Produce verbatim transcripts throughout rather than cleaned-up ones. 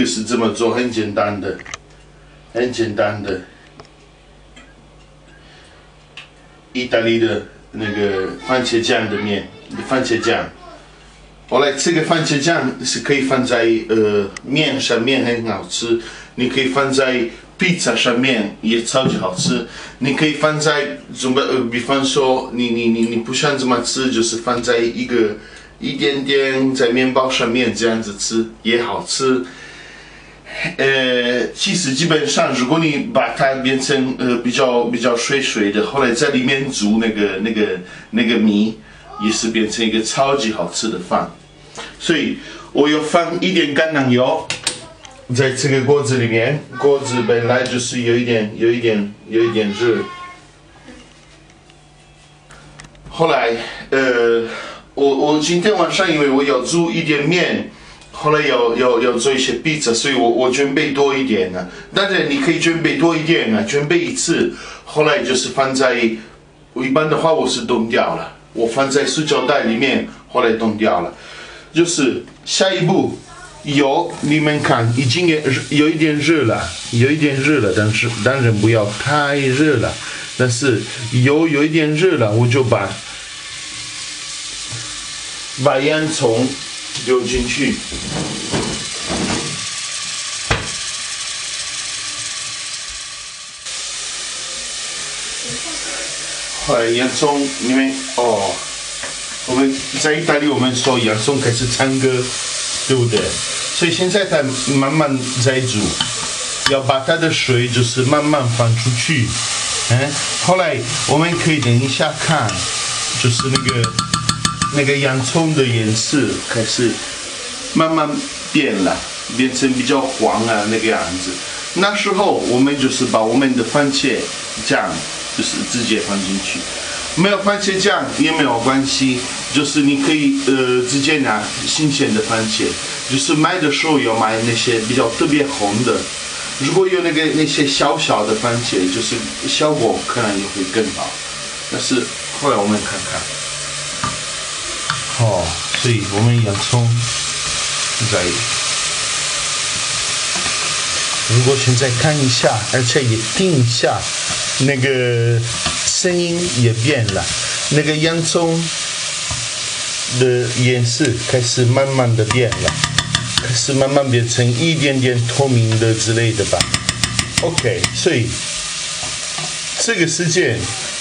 个是这么做，很简单的，很简单的，意大利的那个番茄酱的面，番茄酱。后来这个番茄酱是可以放在呃面上面，很好吃。你可以放在披萨上面，也超级好吃。你可以放在怎么呃，比方说你你你你不想这么吃，就是放在一个一点点在面包上面这样子吃也好吃。呃，其实基本上，如果你把它变成呃比较比较水水的，后来在里面煮那个那个那个米，也是变成一个超级好吃的饭。所以我有放一点橄榄油在这个锅子里面，锅子本来就是有一点有一点有一点热。后来呃，我我今天晚上因为我要煮一点面。后来要要要做一些披萨，所以我我准备多一点呢。当然你可以准备多一点啊，准备一次，后来就是放在，一般的话我是冻掉了，我放在塑胶袋里面，后来冻掉了。就是下一步，油你们看已经也有一点热了，有一点热了，但是当然不要太热了。但是油有一点热了，我就把把洋葱丢进去，后来洋葱，你们哦，我们在意大利我们说洋葱开始唱歌，对不对？所以现在它慢慢在煮，要把它的水就是慢慢放出去，嗯，后来我们可以等一下看，就是那个。那个洋葱的颜色开始慢慢变了，变成比较黄啊那个样子。那时候我们就是把我们的番茄酱就是直接放进去，没有番茄酱也没有关系，就是你可以呃直接拿新鲜的番茄，就是买的时候要买那些比较特别红的。如果有那个那些小小的番茄，就是效果可能也会更好。但是后来我们看看。哦，所以我们洋葱在，如果现在看一下，而且也听一下，那个声音也变了，那个洋葱的颜色开始慢慢的变了，开始慢慢变成一点点透明的之类的吧。OK， 所以这个时间。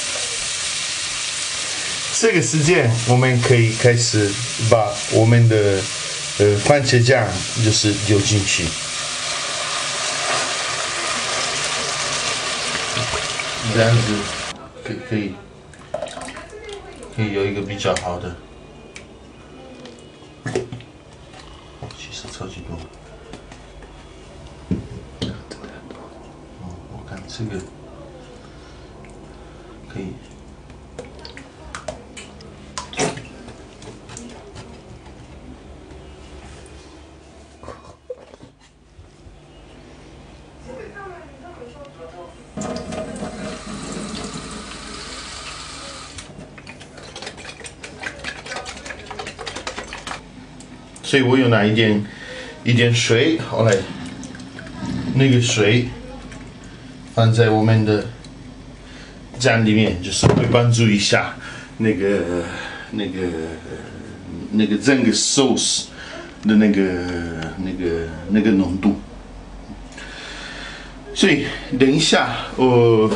这个时间，我们可以开始把我们的呃番茄酱就是丢进去，这样子可以可以可以有一个比较好的，其实超级多。哦，我看这个可以。所以我有拿一点一点水，后来那个水放在我们的酱里面，就是会帮助一下那个那个那个整个 sauce 的那个那个那个浓度。所以等一下，我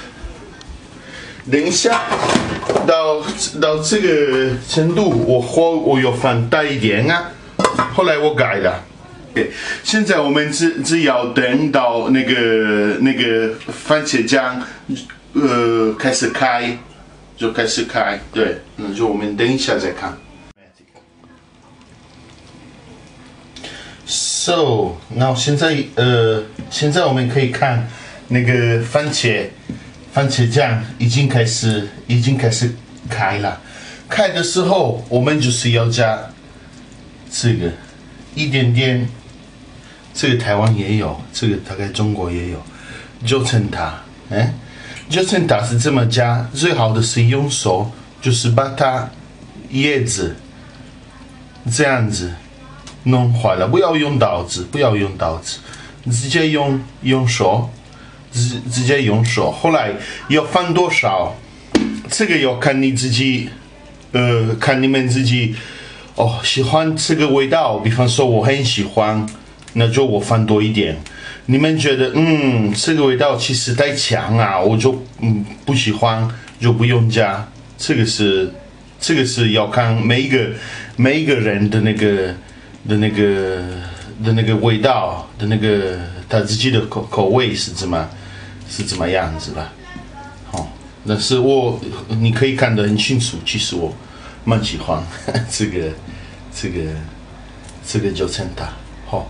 等一下到到这个程度，我火我有放大一点啊。后来我改了，现在我们只只要等到那个那个番茄酱，呃，开始开，就开始开，对，那就我们等一下再看。So， 那现在呃，现在我们可以看那个番茄番茄酱已经开始已经开始开了，开的时候我们就是要加。这个一点点，这个台湾也有，这个大概中国也有，九层塔，哎，九层塔是这么加，最好的是用手，就是把它叶子这样子弄坏了，不要用刀子，不要用刀子，直接用用手，直直接用手。后来要放多少，这个要看你自己，呃，看你们自己哦，喜欢这个味道。比方说我很喜欢，那就我放多一点。你们觉得嗯，这个味道其实太强啊，我就嗯不喜欢，就不用加。这个是这个是要看每一个每一个人的那个。的那个的那个味道的那个他自己的口口味是怎么是怎么样子的，哦，但是我你可以看得很清楚，其实我蛮喜欢这个这个这个九层塔，好，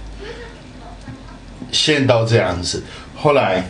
先到这样子，后来。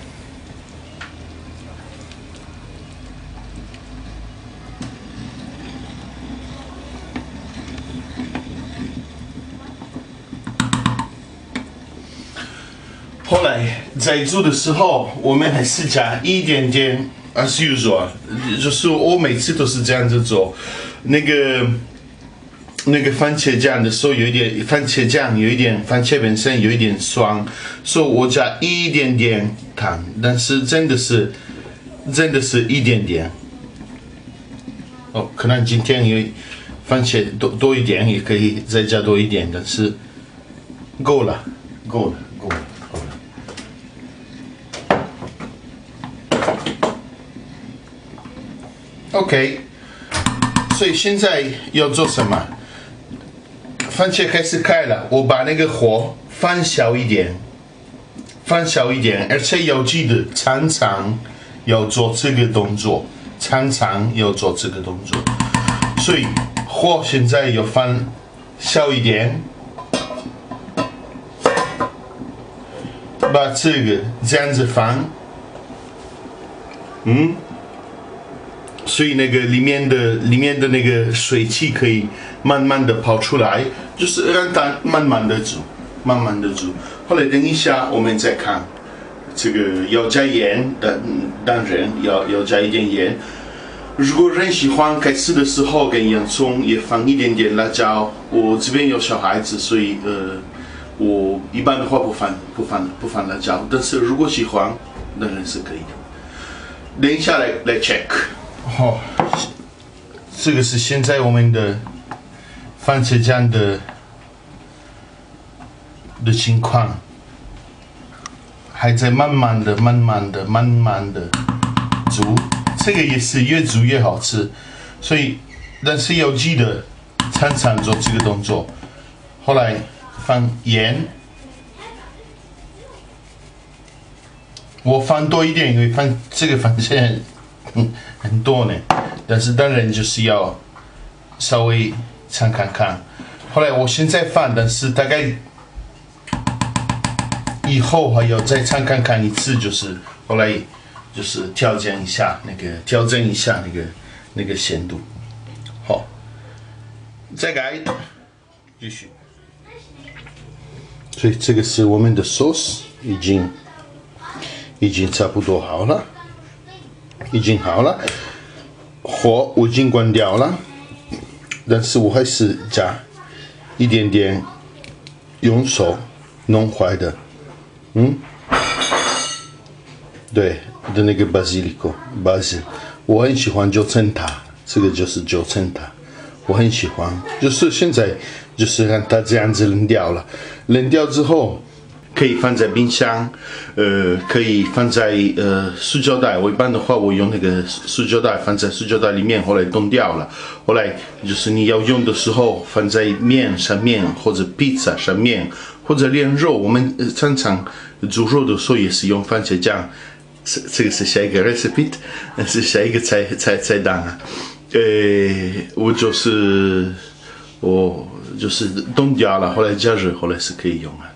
后来在煮的时候，我们还是加一点点 as usual， 就是我每次都是这样子做。那个那个番茄酱的时候，有一点番茄酱，有一点番茄本身有一点酸，所以我加一点点糖，但是真的是真的是一点点。哦，可能今天有番茄多多一点，也可以再加多一点，但是够了，够了，够了。OK， 所以现在要做什么？番茄开始开了，我把那个火放小一点，放小一点，而且要记得常常要做这个动作，常常要做这个动作。所以火现在要放小一点，把这个这样子放，嗯。所以那个里面的里面的那个水汽可以慢慢的跑出来，就是让它慢慢的煮，慢慢的煮。后来等一下我们再看，这个要加盐的，当然要要加一点盐。如果人喜欢开始的时候跟洋葱也放一点点辣椒，我这边有小孩子，所以呃，我一般的话不放不放不放辣椒，但是如果喜欢，当然是可以的。等一下来来 check。哦，这个是现在我们的番茄酱的的情况，还在慢慢的、慢慢的、慢慢的煮。这个也是越煮越好吃，所以但是要记得常常做这个动作。后来放盐，我放多一点，因为放这个番茄。嗯，很多呢，但是当然就是要稍微尝看看。后来我现在放，但是大概以后还要再尝看看一次，就是后来就是调整一下那个调整一下那个那个咸度。好，再改，继续。所以这个是我们的 sauce， 已经已经差不多好了。已经好了，火我已经关掉了，但是我还是加一点点用手弄坏的，嗯，对的那个 basilico basil， 我很喜欢九层塔，这个就是九层塔，我很喜欢，就是现在就是让它这样子冷掉了，冷掉之后。可以放在冰箱，呃，可以放在呃塑胶袋。我一般的话，我用那个塑胶袋放在塑胶袋里面，后来冻掉了。后来就是你要用的时候，放在面上面或者披萨上面，或者连肉。我们常常煮肉的时候也是用番茄酱。这这个是下一个 recipe， 是下一个菜菜菜单啊。呃，我就是我就是冻掉了，后来加热，后来是可以用啊。